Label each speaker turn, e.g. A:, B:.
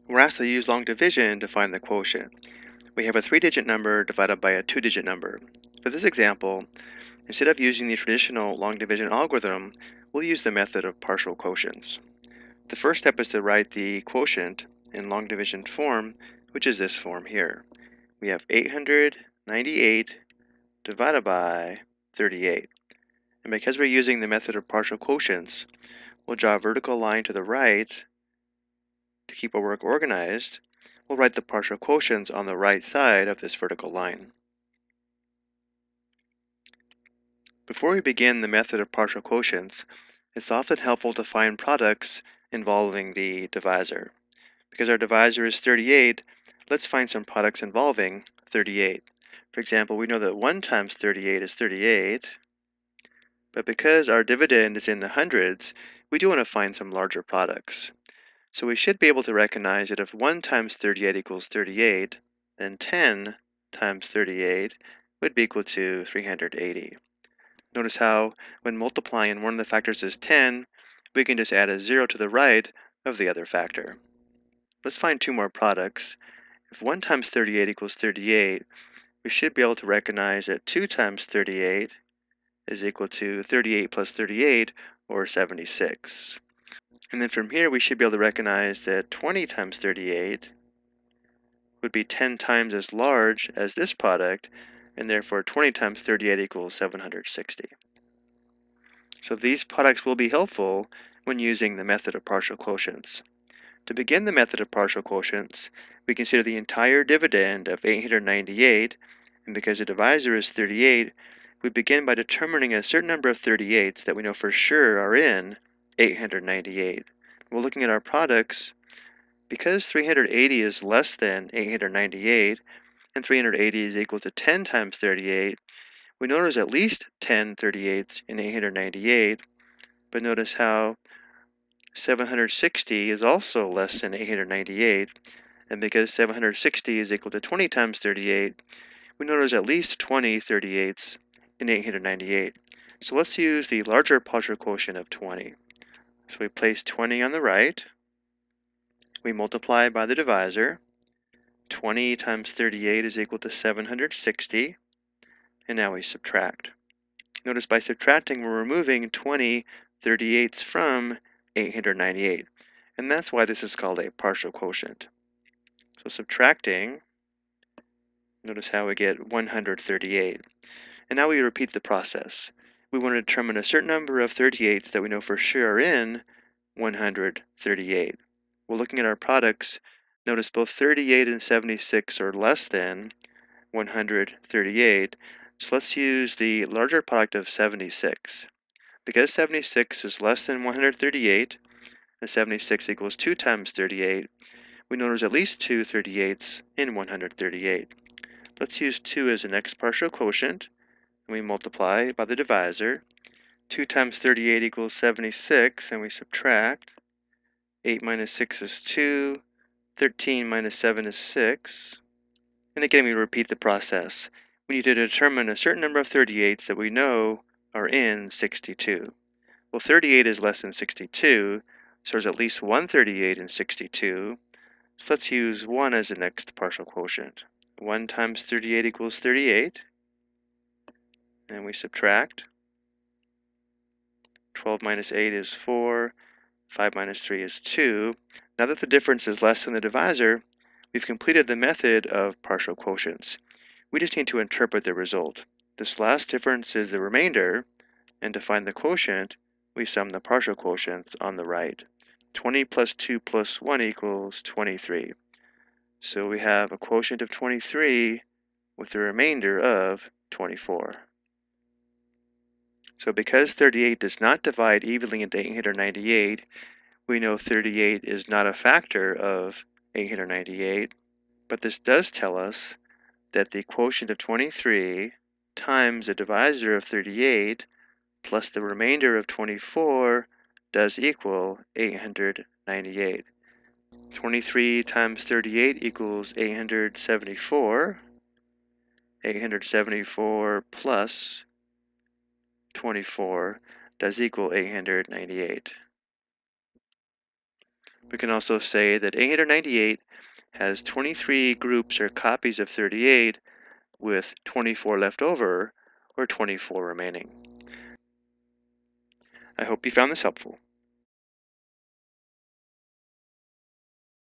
A: We're asked to use long division to find the quotient. We have a 3-digit number divided by a 2-digit number. For this example, instead of using the traditional long division algorithm, we'll use the method of partial quotients. The first step is to write the quotient in long division form, which is this form here. We have 898 divided by 38. And because we're using the method of partial quotients, we'll draw a vertical line to the right to keep our work organized. We'll write the partial quotients on the right side of this vertical line. Before we begin the method of partial quotients, it's often helpful to find products involving the divisor. Because our divisor is 38, let's find some products involving 38. For example, we know that 1 times 38 is 38, but because our dividend is in the hundreds, we do want to find some larger products. So we should be able to recognize that if 1 times 38 equals 38, then 10 times 38 would be equal to 380. Notice how when multiplying and one of the factors is 10, we can just add a 0 to the right of the other factor. Let's find two more products. If 1 times 38 equals 38, we should be able to recognize that 2 times 38 is equal to 38 plus 38, or 76. And then from here, we should be able to recognize that 20 times 38 would be 10 times as large as this product, and therefore 20 times 38 equals 760. So these products will be helpful when using the method of partial quotients. To begin the method of partial quotients, we consider the entire dividend of 898, and because the divisor is 38, we begin by determining a certain number of 38s that we know for sure are in 898. We're looking at our products. Because 380 is less than 898, and 380 is equal to 10 times 38, we know there's at least 10 38s in 898, but notice how 760 is also less than 898, and because 760 is equal to 20 times 38, we know there's at least 20 38s in 898. So let's use the larger partial quotient of 20. So we place 20 on the right, we multiply by the divisor. 20 times 38 is equal to 760, and now we subtract. Notice by subtracting, we're removing 20 38ths from 898, and that's why this is called a partial quotient. So subtracting, notice how we get 138. And now we repeat the process. We want to determine a certain number of 38ths that we know for sure are in 138. Well, looking at our products, notice both 38 and 76 are less than 138. So let's use the larger product of 76. Because 76 is less than 138, and 76 equals 2 times 38, we know there's at least two 38ths in 138. Let's use 2 as the next partial quotient, and we multiply by the divisor. 2 times 38 equals 76, and we subtract. 8 minus 6 is 2. 13 minus 7 is 6. And again, we repeat the process. We need to determine a certain number of 38ths that we know are in 62. Well, 38 is less than 62, so there's at least one 38 in 62. So let's use 1 as the next partial quotient. 1 times 38 equals 38. And we subtract. 12 minus 8 is 4. 5 minus 3 is 2. Now that the difference is less than the divisor, we've completed the method of partial quotients. We just need to interpret the result. This last difference is the remainder, and to find the quotient, we sum the partial quotients on the right. 20 plus 2 plus 1 equals 23. So we have a quotient of 23 with a remainder of 24. So because 38 does not divide evenly into 898, we know 38 is not a factor of 898, but this does tell us that the quotient of 23 times the divisor of 38 plus the remainder of 24 does equal 898. 23 times 38 equals 874. 874 plus 24 does equal 898. We can also say that 898 has 23 groups or copies of 38 with 24 left over, or 24 remaining. I hope you found this helpful.